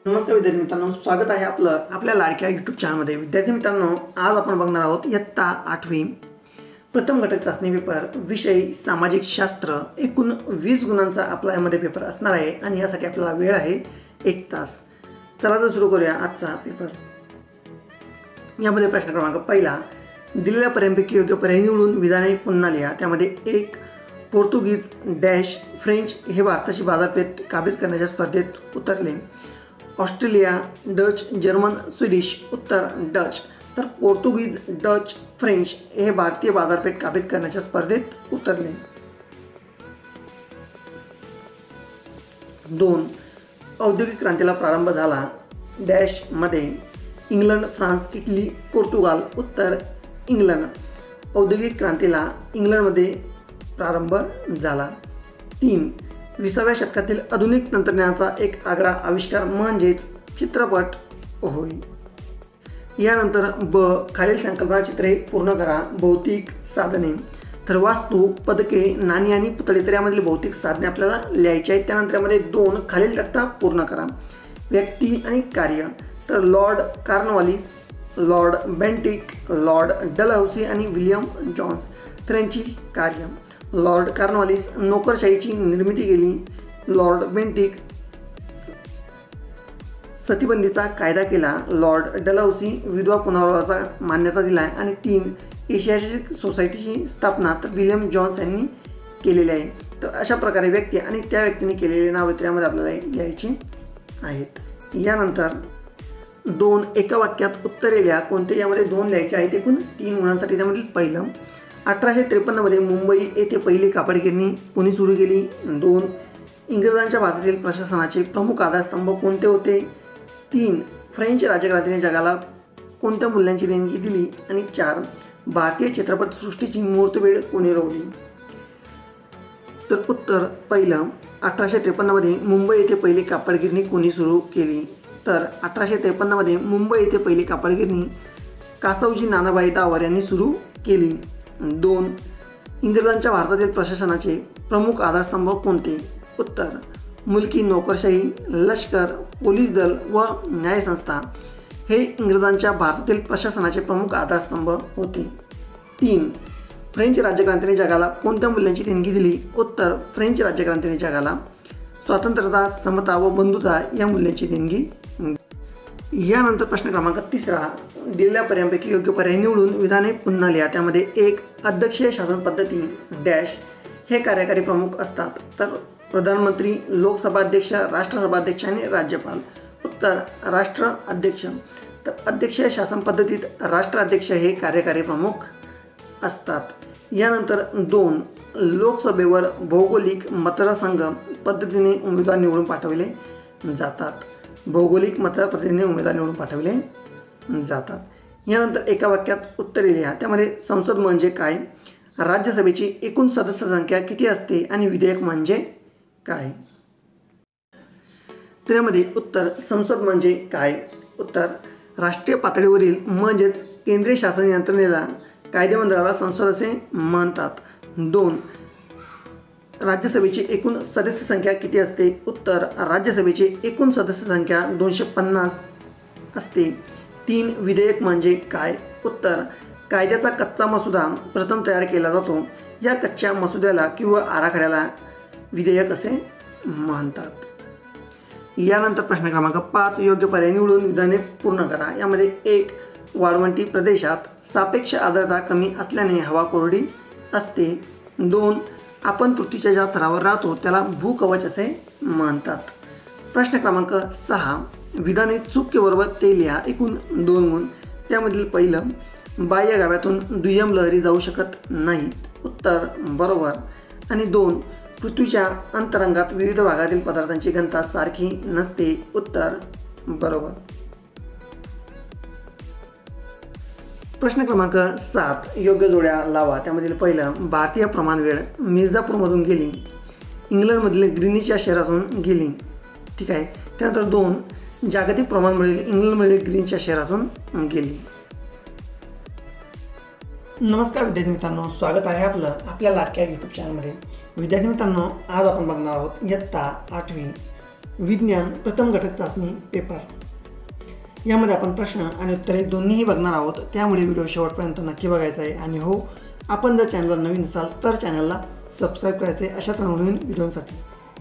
नमस्कार विद्यार्थी मित्रांनो, स्वागत आहे आपल्या लाडक्या यूट्यूब चॅनलमध्ये। विद्यार्थी मित्रांनो, आज आपण बघणार आहोत इयत्ता 8वी प्रथम घटक चाचणी पेपर विषय सामाजिक शास्त्र। एकूण 20 गुणांचा आपला यामध्ये पेपर असणार आहे आणि यासाठी आपल्याला वेळ आहे 1 तास। चला तर सुरू करूया आजचा पेपर। यामध्ये प्रश्न क्रमांक पहिला, दिलेल्या पर्यायांपैकी योग्य पर्याय निवडून विधाने पुन्हा लिहा। त्यामध्ये 1 पोर्तुगीज डॅश फ्रेंच हे भारताची बाजारपेठ काबीज करण्याच्या स्पर्धेत उतरले। ऑस्ट्रेलिया डच जर्मन स्वीडिश उत्तर डच। तर पोर्तुगीज डच फ्रेंच हे भारतीय बाजारपेठ काबीज करण्याच्या स्पर्धेत उतरले। 2 औद्योगिक क्रांतीला प्रारंभ झाला डॅश मध्ये। इंग्लंड फ्रान्स इटली पोर्तुगाल उत्तर इंग्लंड। औद्योगिक क्रांतीला इंग्लंडमध्ये प्रारंभ झाला। 3 20व्या शतकातील आधुनिक तंत्रज्ञानाचा एक आगळा आविष्कार म्हणजेच चित्रपट होय। यानंतर खालील संकल्पना चित्रे पूर्ण करा। भौतिक साधने, तर वास्तू पदके नाणी आणि पुतळे, तर यामधील भौतिक साधने आपल्याला लिहायची आहेत। त्यानंतर यामध्ये 2 खालील तक्ता पूर्ण करा। व्यक्ती आणि कार्य, तर Lord Cornwallis Lord Bentinck Lord Dalhousie आणि विलियम जॉन्स। तर यांची कार्य, लॉर्ड कॉर्नवालिस नोकरशाहीची निर्मिती केली। लॉर्ड बेंटिक सतीबंदीचा कायदा केला। लॉर्ड डलहौसी विधवा पुनर्विवाहाचा मान्यता दिला आहे। आणि 3 एशियाटिक सोसायटीची स्थापना तर विलियम जॉन्स यांनी केलेली आहे। तर अशा प्रकारे व्यक्ती आणि त्या व्यक्तीने केलेले नाव यामध्ये आपल्याला लिहायची आहेत। यानंतर 2 एका वाक्यात उत्तरे लिहा। कोणते यामध्ये 2 लिहायचे आहेत। एकूण 3 गुणांसाठी त्यामधील पहिलं, 1853 मध्ये मुंबई येथे पहिली कापड गिरणी कोणी सुरू केली। 2 इंग्रजांच्या भारतातील प्रशासनाचे प्रमुख आधारस्तंभ कोणते होते। 3 फ्रेंच राजक्रांतीने जगाला कोणत्या मूल्यांची देणगी दिली। आणि 4 भारतीय चित्रपटसृष्टीची मुहूर्तवेळ कोणी रोवली। तर उत्तर पहिलं, 1853 मध्ये मुंबई येथे पहिली कापड गिरणी कोणी सुरू केली। तर 1853 मध्ये मुंबई येथे पहिली कापड गिरणी कासवजी नानाभाई दावर यांनी सुरू केली। 2 इंग्रजांच्या भारतातील प्रशासनाचे प्रमुख आधारस्तंभ कोणते। उत्तर मुलकी नोकरशाही लष्कर पोलीस दल व न्यायसंस्था हे इंग्रजांच्या भारतातील प्रशासनाचे प्रमुख आधारस्तंभ होते। 3 फ्रेंच राज्यक्रांतीने जगाला कोणत्या मूल्यांची देणगी दिली। उत्तर फ्रेंच राज्यक्रांतीने जगाला स्वातंत्र्यता समता व बंधुता या मूल्यांची देणगी। यानंतर प्रश्न क्रमांक 3, दिलेल्या पर्यायांपैकी योग्य पर्याय निवडून विधाने पुन्हा लिहा। त्यामध्ये 1 अध्यक्षीय शासन पद्धती डॅश हे कार्यकारी प्रमुख असतात। तर प्रधानमंत्री लोकसभा अध्यक्ष राष्ट्रसभा अध्यक्ष आणि राज्यपाल उत्तर राष्ट्र अध्यक्ष। तर अध्यक्षीय शासन पद्धतीत राष्ट्राध्यक्ष हे कार्यकारी प्रमुख असतात। यानंतर 2 लोकसभेवर भौगोलिक मतदारसंघ पद्धतीने उमेदवार निवडून पाठवले जातात। भौगोलिक मतदार पद्धतीने उमेदवार निवडून पाठवले जातात। यानंतर एका वाक्यात उत्तरे लिहा। त्यामध्ये संसद म्हणजे काय, राज्यसभेची एकूण सदस्य संख्या किती असते आणि विधेयक म्हणजे काय। त्यामध्ये उत्तर संसद म्हणजे काय। उत्तर राष्ट्रीय पातळीवरील म्हणजेच केंद्रीय शासन यंत्रणेला कायदेमंडळाला संसद असे म्हणतात। 2 राज्यसभेची एकूण सदस्य संख्या किती असते। उत्तर राज्यसभेची एकूण सदस्य संख्या 250 असते। 3 विधेयक म्हणजे काय। उत्तर कायद्याचा कच्चा मसुदा प्रथम तयार केला जातो। या कच्च्या मसुद्याला किंवा आराखड्याला विधेयक असे म्हणतात। यानंतर प्रश्न क्रमांक 5, योग्य पर्याय निवडून विधाने पूर्ण करा। यामध्ये 1 वाळवंटी प्रदेशात सापेक्ष आर्द्रता कमी असल्याने हवा कोरडी असते। 2 आपण पृथ्वीच्या ज्या थरावर राहतो त्याला भूकवच असे म्हणतात। प्रश्न क्रमांक 6, विधाने चुकीबरोबर ते लिहा। एकूण 2 गुण। त्यामधील पहिलं, बाह्य गाभ्यातून दुय्यम लहरी जाऊ शकत नाहीत। उत्तर बरोबर। आणि 2 पृथ्वीच्या अंतरंगात विविध भागातील पदार्थांची घनता सारखी नसते। उत्तर बरोबर। प्रश्न क्रमांक 7, योग्य जोड्या लावा। त्यामधील पहिलं, भारतीय प्रमाणवेळ मिर्झापूरमधून गेली, इंग्लंडमधील ग्रीनिच या शहरातून गेली। ठीक आहे। त्यानंतर 2 जागतिक प्रमाणवेळ इंग्लंडमधील ग्रीनिच या शहरातून गेली। नमस्कार विद्यार्थी मित्रांनो, स्वागत आहे आपल्या लाडक्या यूट्यूब चॅनलमध्ये। विद्यार्थी मित्रांनो, आज आपण बघणार आहोत इयत्ता 8वी विज्ञान प्रथम घटक चाचणी पेपर. यामध्ये आपण प्रश्न आणि उत्तरे दोन्हीही बघणार आहोत, त्यामुळे व्हिडिओ शेवटपर्यंत नक्की बघायचा आहे. आणि हो, आपण जर चॅनलवर नवीन असाल तर चॅनलला सबस्क्राईब करायचे अशाच नवनवीन व्हिडिओसाठी.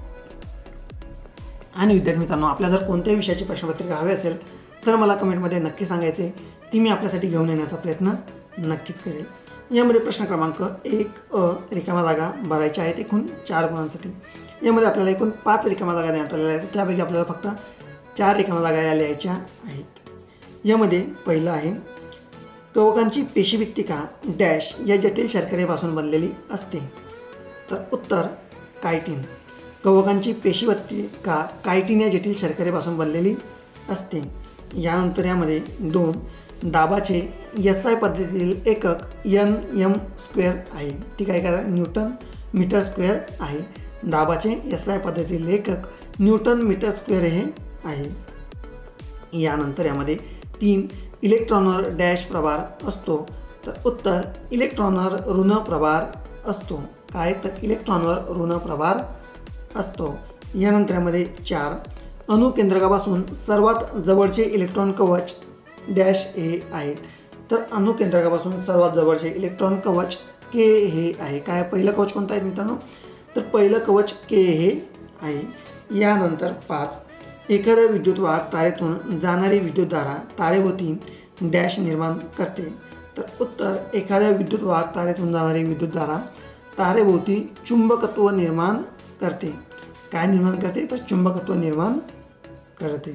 आणि विद्यार्थी मित्रांनो, आपल्या जर कोणत्याही विषयाची प्रश्नपत्रिका हवी असेल तर मला कमेंटमध्ये नक्की सांगायचे, ती मी आपल्यासाठी घेऊन येण्याचा प्रयत्न नक्कीच करेल. यामध्ये प्रश्न क्रमांक 1 रिकाम्या जागा भरायच्या आहेत एकूण 4 गुणांसाठी. यामध्ये आपल्याला एकूण 5 रिकाम्या जागा देण्यात आलेल्या आहेत, त्यापैकी आपल्याला फक्त 4 रिकाम्या जागा या लिहायच्या आहेत. यामध्ये पहिलं आहे, कवकांची पेशीभित्तिका डॅश या जटिल शर्करेपासून बनलेली असते. तर उत्तर कायटिन. कवकांची पेशीभित्तिका कायटिन या जटिल शर्करेपासून बनलेली असते. यानंतर यामध्ये 2, दाबाचे SI पद्धतीतील एकक Nm² आहे. ठीक आहे का, न्यूटन मीटर स्क्वेअर आहे. दाबाचे SI पद्धतीतील एकक न्यूटन मीटर स्क्वेअर हे आहे. यानंतर यामध्ये 3, इलेक्ट्रॉनवर डॅश प्रभार असतो. तर उत्तर इलेक्ट्रॉनवर ऋण प्रभार असतो. काय, तर इलेक्ट्रॉनवर ऋण प्रभार असतो. यानंतर यामध्ये 4, अणुकेंद्रकापासून सर्वात जवळचे इलेक्ट्रॉन कवच डॅश हे आहेत. तर अणुकेंद्रकापासून सर्वात जवळचे इलेक्ट्रॉन कवच K हे आहे. काय, पहिलं कवच कोणतं आहे मित्रांनो, तर पहिलं कवच K हे आहे. यानंतर 5, एखाद्या विद्युतवाहक तारेतून जाणारी विद्युतधारा तारेभोवती डॅश निर्माण करते. तर उत्तर एखाद्या विद्युतवाहक तारेतून जाणारी विद्युतधारा तारेभोवती चुंबकत्व निर्माण करते. काय निर्माण करते, तर चुंबकत्व निर्माण करते.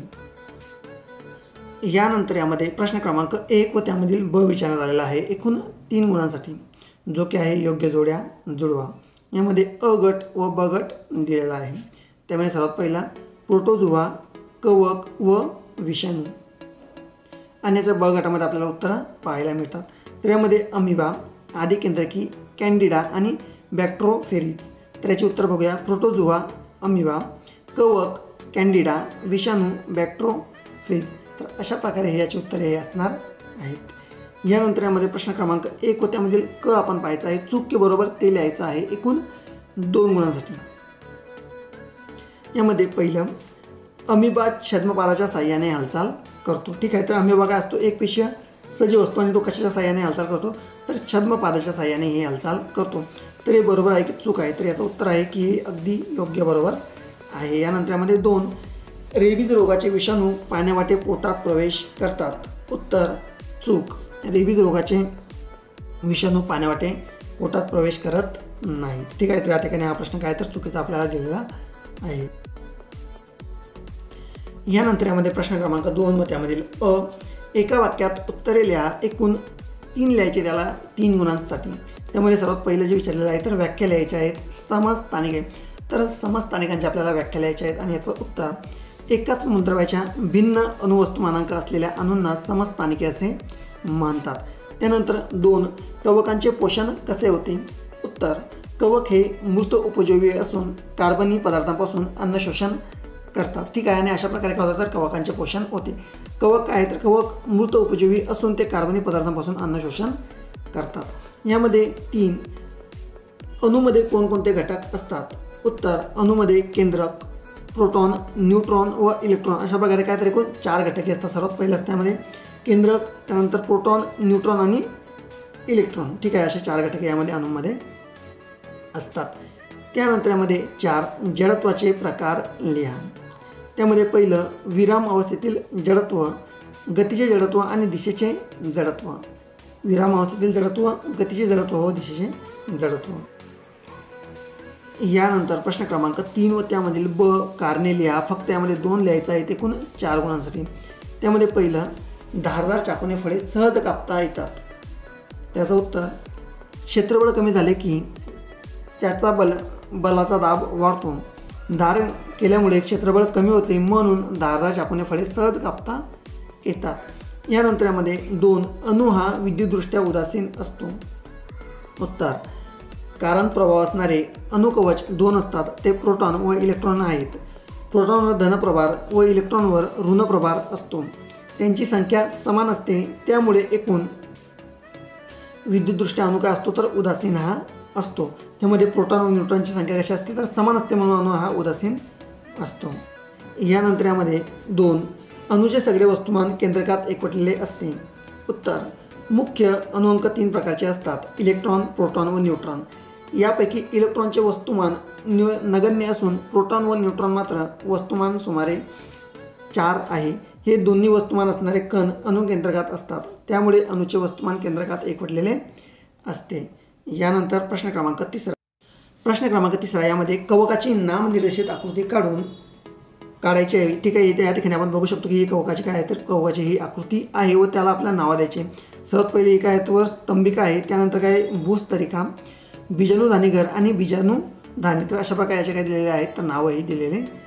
यानंतर यामध्ये प्रश्न क्रमांक 1 व त्यामधील ब विचारण्यात आलेला आहे एकूण 3 गुणांसाठी, जो की आहे योग्य जोड्या जुळवा. यामध्ये अ गट व ब गट दिलेला आहे. त्यामुळे सर्वात पहिला प्रोटोझोआ, कवक व विषाणू. आणि याच्या ब गटामध्ये आपल्याला उत्तरं पाहायला मिळतात. तर यामध्ये अमिबा, आदिकेंद्रकी, कॅन्डिडा आणि बॅक्टेरोफेरिज. तर याची उत्तर बघूया. प्रोटोझोआ, अमिबा, कवक, कॅन्डिडा, विषाणू, बॅक्टेरोफेज. तर अशा प्रकारे हे याची उत्तरे हे असणार आहेत. यानंतर यामध्ये प्रश्न क्रमांक 1 व त्यामधील क आपण पाहायचा आहे. चूक के बरोबर ते लिहायचं आहे एकूण 2 गुणांसाठी. यामध्ये पहिलं, अमिबा छद्मपाराच्या साह्याने हालचाल करतो. ठीक आहे, तर अमिबा काय असतो, एक पेशीय सजीव असतो आणि तो कशाच्या साह्याने हालचाल करतो, तर छद्मपादाच्या साह्याने हे हालचाल करतो. तर हे बरोबर आहे की चूक आहे, तर याचं उत्तर आहे की हे अगदी योग्य बरोबर आहे. यानंतर यामध्ये 2, रेबीज रोगाचे विषाणू पाण्यावाटे पोटात प्रवेश करतात. उत्तर चूक. रेबीज रोगाचे विषाणू पाण्यावाटे पोटात प्रवेश करत नाही. ठीक आहे, तर या ठिकाणी हा प्रश्न काय तर चुकीचा आपल्याला दिलेला आहे. यानंतर यामध्ये प्रश्न क्रमांक 2 व त्यामधील अ, एका वाक्यात उत्तरे लिहा एकूण 3 लिहायचे त्याला 3 गुणांसाठी. त्यामध्ये सर्वात पहिलं जे विचारलेलं आहे तर व्याख्या लिहायच्या आहेत. समस्थानिके, तर समस्थानिकांच्या आपल्याला व्याख्या लिहायच्या आहेत. आणि याचं उत्तर, एकाच मूलद्रव्याच्या भिन्न अणुवस्तुमानांक असलेल्या अणूंना समस्थानिके असे म्हणतात. त्यानंतर 2, कवकांचे पोषण कसे होते. उत्तर, कवक हे मृत उपजीवी असून कार्बनी पदार्थांपासून अन्न शोषण करतात. ठीक आहे, आणि अशा प्रकारे काय होतं, तर कवकांचे पोषण होते. कवक काय, तर कवक मृत उपजीवी असून ते कार्बनी पदार्थांपासून अन्न शोषण करतात. यामध्ये 3, अणूमध्ये कोणकोणते घटक असतात. उत्तर, अणूमध्ये केंद्रक, प्रोटॉन, न्यूट्रॉन व इलेक्ट्रॉन अशा प्रकारे काय तर एकूण 4 घटके असतात. सर्वात पहिलं असतं त्यामध्ये केंद्रक, त्यानंतर प्रोटॉन, न्यूट्रॉन आणि इलेक्ट्रॉन. ठीक आहे, असे 4 घटके यामध्ये अणूमध्ये असतात. त्यानंतर यामध्ये 4, जडत्वाचे प्रकार लिहा. त्यामध्ये पहिलं, विराम अवस्थेतील जडत्व, गतीचे जडत्व आणि दिशेचे जडत्व. विराम अवस्थेतील जडत्व, गतीचे जडत्व व दिशेचे जडत्व. यानंतर प्रश्न क्रमांक 3 व त्यामधील ब, कारणे लिहा. फक्त यामध्ये 2 लिहायचं आहे एकूण 4 गुणांसाठी. त्यामध्ये पहिलं, धारदार चाकूने फळे सहज कापता येतात. त्याचं उत्तर, क्षेत्रबळ कमी झाले की त्याचा बलाचा दाब वाढतो. धार केल्यामुळे क्षेत्रबळ कमी होते, म्हणून धारदार चाकूने फळे सहज कापता येतात. यानंतर यामध्ये 2, अणू हा विद्युतदृष्ट्या उदासीन असतो. उत्तर, कारण प्रभाव असणारे अणुकवच 2 असतात, ते प्रोटॉन व इलेक्ट्रॉन आहेत. प्रोटॉनवर धनप्रभार व इलेक्ट्रॉनवर ऋणप्रभार असतो. त्यांची संख्या समान असते, त्यामुळे एकूण विद्युतदृष्ट्या अणू काय असतो, तर उदासीन हा असतो. त्यामध्ये प्रोटॉन व न्यूट्रॉनची संख्या कशी असते, तर समान असते, म्हणून अणू हा उदासीन असतो. यानंतर यामध्ये 2 अणूचे सगळे वस्तुमान केंद्रकात एकवटलेले असते. उत्तर मुख्य अणुअंक 3 प्रकारचे असतात: इलेक्ट्रॉन, प्रोटॉन व न्यूट्रॉन. यापैकी इलेक्ट्रॉनचे वस्तुमान नगण्य असून प्रोटॉन व न्यूट्रॉन मात्र वस्तुमान सुमारे 4 आहे. हे दोन्ही वस्तुमान असणारे कण अणु केंद्रकात असतात, त्यामुळे अणूचे वस्तुमान केंद्रकात एकवटलेले असते. यानंतर प्रश्न क्रमांक 3 यामध्ये कवकाची नामनिर्देशित आकृती काढायची आहे. ठीक आहे, इथे या ठिकाणी आपण बघू शकतो की ही कवकाची काय आहे, तर कवकाची ही आकृती आहे व त्याला आपल्याला नावं द्यायचे. सर्वात पहिली काय आहे, वर स्तंभिका आहे, त्यानंतर काय भूस्तरिका, बीजाणुधानी घर आणि बीजाणुधानी. तर अशा प्रकारे याचे काय दिलेले आहेत, तर नावंही दिलेले